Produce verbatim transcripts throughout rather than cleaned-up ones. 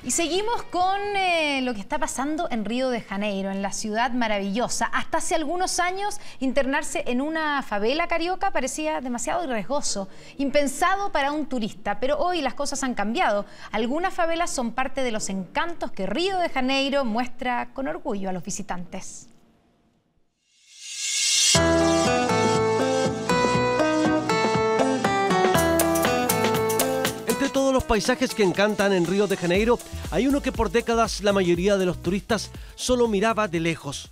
Y seguimos con eh, lo que está pasando en Río de Janeiro, en la ciudad maravillosa. Hasta hace algunos años, internarse en una favela carioca parecía demasiado riesgoso, impensado para un turista. Pero hoy las cosas han cambiado. Algunas favelas son parte de los encantos que Río de Janeiro muestra con orgullo a los visitantes. Entre todos los paisajes que encantan en Río de Janeiro, hay uno que por décadas la mayoría de los turistas solo miraba de lejos.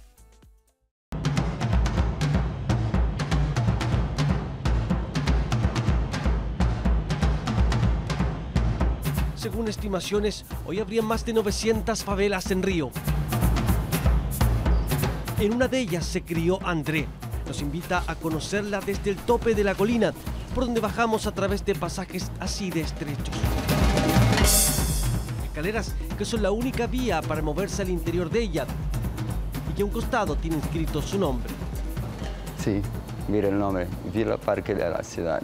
Según estimaciones, hoy habría más de novecientas favelas en Río. En una de ellas se crió André. Nos invita a conocerla desde el tope de la colina, por donde bajamos a través de pasajes así de estrechos. Escaleras que son la única vía para moverse al interior de ella y que a un costado tiene inscrito su nombre. Sí, mira el nombre, Villa Parque de la Ciudad.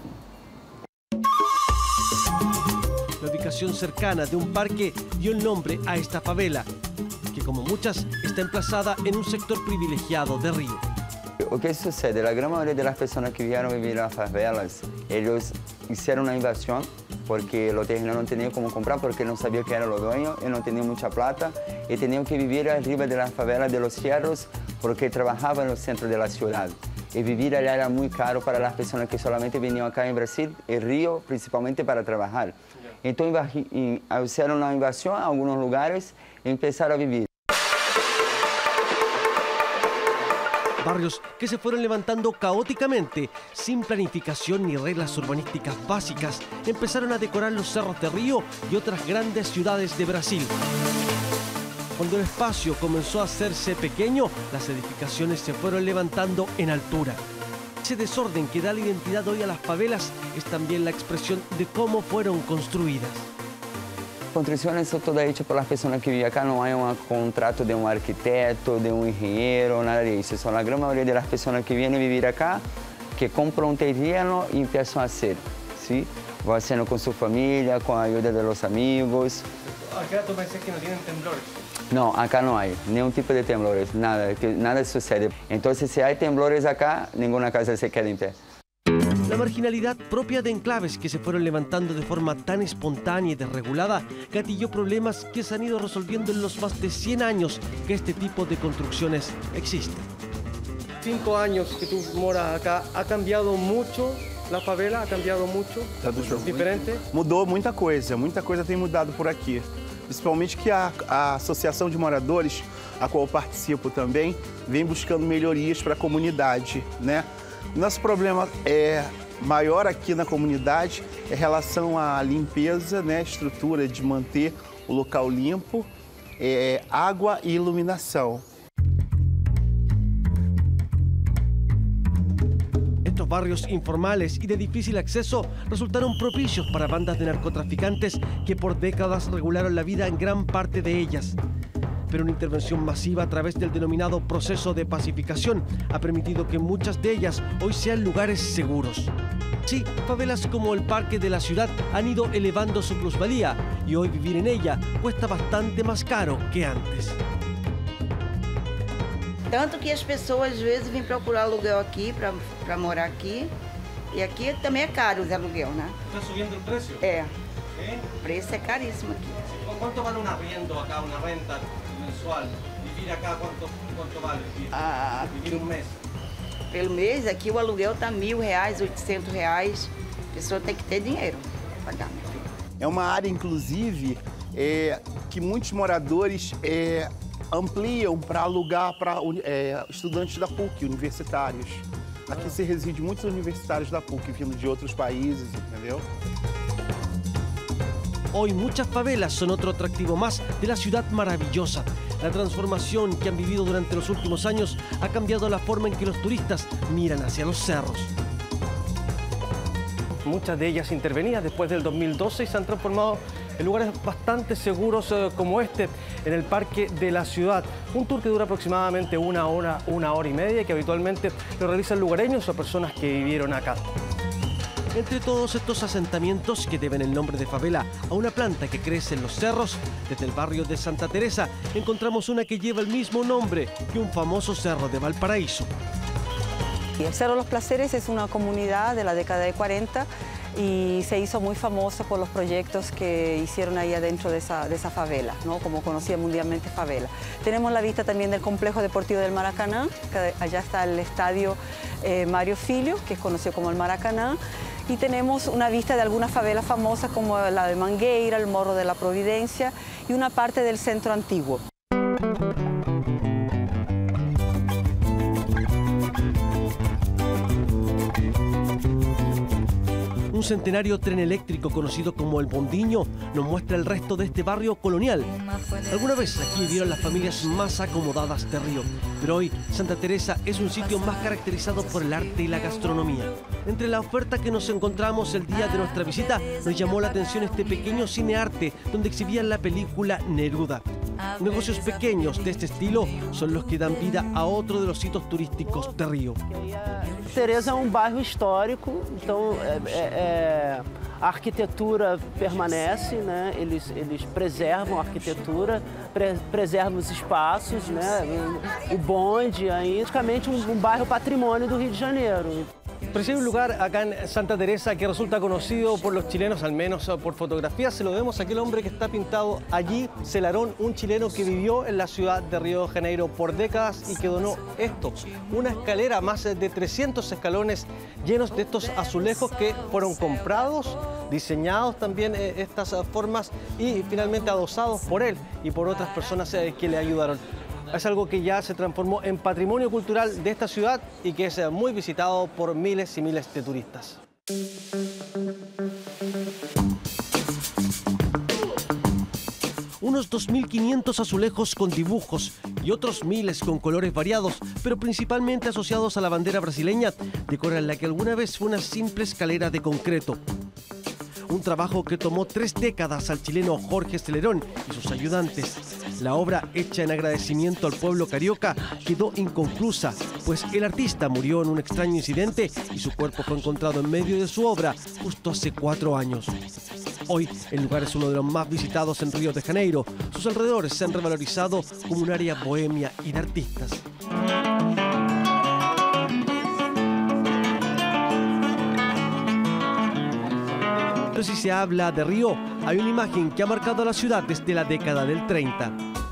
La ubicación cercana de un parque dio el nombre a esta favela, que como muchas está emplazada en un sector privilegiado de Río. O que sucede? La gran mayoría de las personas que vinieron a vivir en las favelas, ellos hicieron una inversión porque los terrenos no tenían como comprar, porque no sabían que eran los dueños y no tenían mucha plata y tenían que vivir arriba de las favelas de los cerros porque trabajaban en el centro de la ciudad. Y vivir allá era muy caro para las personas que solamente venían acá en Brasil y Río, principalmente para trabajar. Entonces hicieron una inversión en algunos lugares y empezaron a vivir. Barrios que se fueron levantando caóticamente, sin planificación ni reglas urbanísticas básicas, empezaron a decorar los cerros de Río y otras grandes ciudades de Brasil. Cuando el espacio comenzó a hacerse pequeño, las edificaciones se fueron levantando en altura. Ese desorden que da la identidad hoy a las favelas es también la expresión de cómo fueron construidas. Construções são todas hechas pelas pessoas que vivem acá, não há um contrato de um arquiteto, de um engenheiro, nada disso. São a grande maioria das pessoas que vêm viver acá, que compram um terreno e começam a ser, sim? Vão sendo com sua família, com a ajuda dos amigos. Acá tu pensas que não tem temblores? Não, acá não há nenhum tipo de temblores, nada, nada sucede. Então, se há temblores acá, nenhuma casa se queda em pé. La marginalidad propia de enclaves que se fueron levantando de forma tan espontánea y desregulada gatilló problemas que se han ido resolviendo en los más de cien años que este tipo de construcciones existen. Cinco años que tú moras acá, ¿ha cambiado mucho la favela? ¿Ha cambiado mucho? Tá diferente? Mudou muita coisa, muita coisa tem mudado por aqui. Principalmente que a, a Associação de Moradores, a qual eu participo também, vem buscando melhorias para a comunidade, né? Nosso problema é maior aqui na comunidade é em relação à limpeza, né, estrutura de manter o local limpo, é, água e iluminação. Estos barrios informales y de difícil acceso resultaron propicios para bandas de narcotraficantes que por décadas regularon la vida en gran parte de ellas. Pero una intervención masiva a través del denominado proceso de pacificación ha permitido que muchas de ellas hoy sean lugares seguros. Sí, favelas como el Parque de la Ciudad han ido elevando su plusvalía y hoy vivir en ella cuesta bastante más caro que antes. Tanto que as pessoas às vezes vêm procurar aluguel aqui, para morar aqui. E aqui também é caro os aluguel, né? ¿Está subiendo el precio? É. ¿Eh? O preço é caríssimo aqui. ¿Cuánto vale un arriendo acá, una renta mensual? ¿Vivir acá cuánto, cuánto vale? ¿Vivir, Ah, vivir un mes? Pelo mês, aqui o aluguel tá mil reais, oitocentos reais. A pessoa tem que ter dinheiro para pagar, meu filho. É uma área, inclusive, é, que muitos moradores é, ampliam para alugar para é, estudantes da P U C, universitários. Aqui se reside muitos universitários da P U C vindo de outros países, entendeu? Hoy muchas favelas son otro atractivo más de la ciudad maravillosa. La transformación que han vivido durante los últimos años ha cambiado la forma en que los turistas miran hacia los cerros. Muchas de ellas intervenidas después del dos mil doce y se han transformado en lugares bastante seguros eh, como este, en el Parque de la Ciudad. Un tour que dura aproximadamente una hora, una hora y media y que habitualmente lo realizan lugareños o personas que vivieron acá. Entre todos estos asentamientos que deben el nombre de favela a una planta que crece en los cerros, desde el barrio de Santa Teresa encontramos una que lleva el mismo nombre que un famoso cerro de Valparaíso. El Cerro Los Placeres es una comunidad de la década de cuarenta y se hizo muy famosa por los proyectos que hicieron ahí adentro de esa, de esa favela, ¿no? Como conocida mundialmente favela. Tenemos la vista también del complejo deportivo del Maracaná, que allá está el estadio eh, Mario Filho, que es conocido como el Maracaná, y tenemos una vista de algunas favelas famosas como la de Mangueira, el Morro de la Providencia y una parte del centro antiguo. Un centenario tren eléctrico conocido como el Bondiño nos muestra el resto de este barrio colonial. Alguna vez aquí vivieron las familias más acomodadas de Río, pero hoy Santa Teresa es un sitio más caracterizado por el arte y la gastronomía. Entre la oferta que nos encontramos el día de nuestra visita, nos llamó la atención este pequeño cinearte donde exhibían la película Neruda. Negocios pequeños de este estilo son los que dan vida a otro de los sitios turísticos de Río. Teresa é um bairro histórico, então é, é, a arquitetura permanece, né? Eles, eles preservam a arquitetura, pre, preservam os espaços, né? O bonde, aí, praticamente um, um bairro patrimônio do Rio de Janeiro. Pero si hay un lugar acá en Santa Teresa que resulta conocido por los chilenos, al menos por fotografías, se lo vemos a aquel hombre que está pintado allí, Celarón, un chileno que vivió en la ciudad de Río de Janeiro por décadas y que donó esto, una escalera, más de trescientos escalones llenos de estos azulejos que fueron comprados, diseñados también eh, estas formas y finalmente adosados por él y por otras personas eh, que le ayudaron. Es algo que ya se transformó en patrimonio cultural de esta ciudad y que es muy visitado por miles y miles de turistas. Unos dos mil quinientos azulejos con dibujos y otros miles con colores variados, pero principalmente asociados a la bandera brasileña, decoran la que alguna vez fue una simple escalera de concreto. Un trabajo que tomó tres décadas al chileno Jorge Celerón y sus ayudantes. La obra, hecha en agradecimiento al pueblo carioca, quedó inconclusa, pues el artista murió en un extraño incidente y su cuerpo fue encontrado en medio de su obra justo hace cuatro años. Hoy, el lugar es uno de los más visitados en Río de Janeiro. Sus alrededores se han revalorizado como un área bohemia y de artistas. Pero si se habla de Río, hay una imagen que ha marcado a la ciudad desde la década del treinta.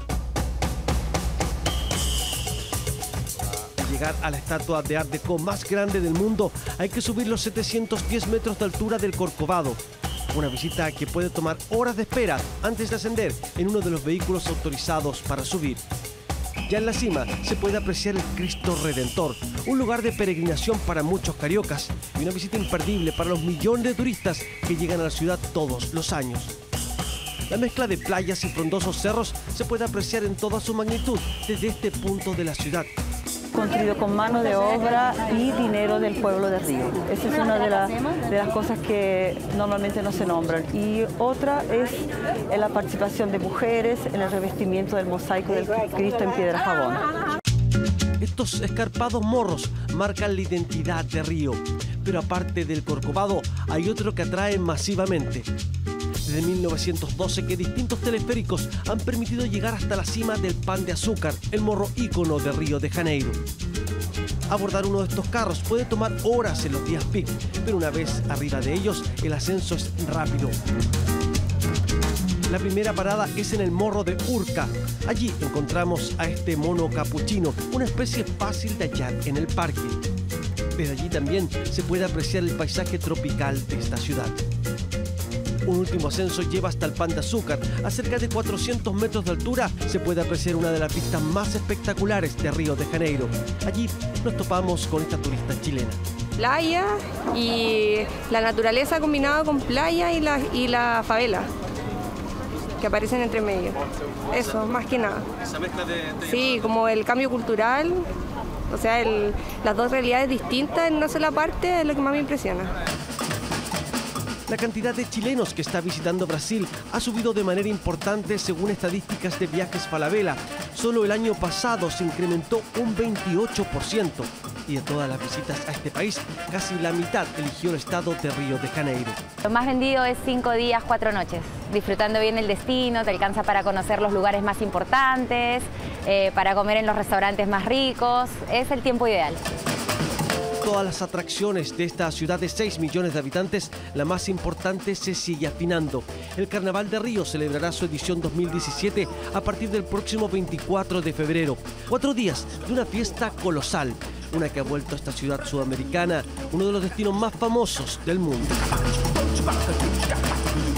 Para llegar a la estatua de Art Deco más grande del mundo, hay que subir los setecientos diez metros de altura del Corcovado. Una visita que puede tomar horas de espera antes de ascender en uno de los vehículos autorizados para subir. Ya en la cima se puede apreciar el Cristo Redentor, un lugar de peregrinación para muchos cariocas y una visita imperdible para los millones de turistas que llegan a la ciudad todos los años. La mezcla de playas y frondosos cerros se puede apreciar en toda su magnitud desde este punto de la ciudad. Construido con mano de obra y dinero del pueblo de Río. Esa es una de, la, de las cosas que normalmente no se nombran. Y otra es la participación de mujeres en el revestimiento del mosaico del Cristo en piedra jabón. Estos escarpados morros marcan la identidad de Río, pero aparte del Corcovado hay otro que atrae masivamente. Desde mil novecientos doce que distintos teleféricos han permitido llegar hasta la cima del Pan de Azúcar, el morro ícono de Río de Janeiro. Abordar uno de estos carros puede tomar horas en los días peak, pero una vez arriba de ellos el ascenso es rápido. La primera parada es en el morro de Urca. Allí encontramos a este mono capuchino, una especie fácil de hallar en el parque. Desde allí también se puede apreciar el paisaje tropical de esta ciudad. Un último ascenso lleva hasta el Pan de Azúcar. A cerca de cuatrocientos metros de altura se puede apreciar una de las vistas más espectaculares de Río de Janeiro. Allí nos topamos con esta turista chilena. Playa y la naturaleza combinada con playa y la, y la favela que aparecen entre medio. Eso, más que nada. Esa mezcla de, de... Sí, como el cambio cultural, o sea, el, las dos realidades distintas en una sola parte es lo que más me impresiona. La cantidad de chilenos que está visitando Brasil ha subido de manera importante según estadísticas de Viajes Falabella. Solo el año pasado se incrementó un veintiocho por ciento. Y de todas las visitas a este país, casi la mitad eligió el estado de Río de Janeiro. Lo más vendido es cinco días, cuatro noches. Disfrutando bien el destino, te alcanza para conocer los lugares más importantes, eh, para comer en los restaurantes más ricos. Es el tiempo ideal. Todas las atracciones de esta ciudad de seis millones de habitantes, la más importante se sigue afinando. El Carnaval de Río celebrará su edición dos mil diecisiete a partir del próximo veinticuatro de febrero. Cuatro días de una fiesta colosal, una que ha vuelto a esta ciudad sudamericana uno de los destinos más famosos del mundo.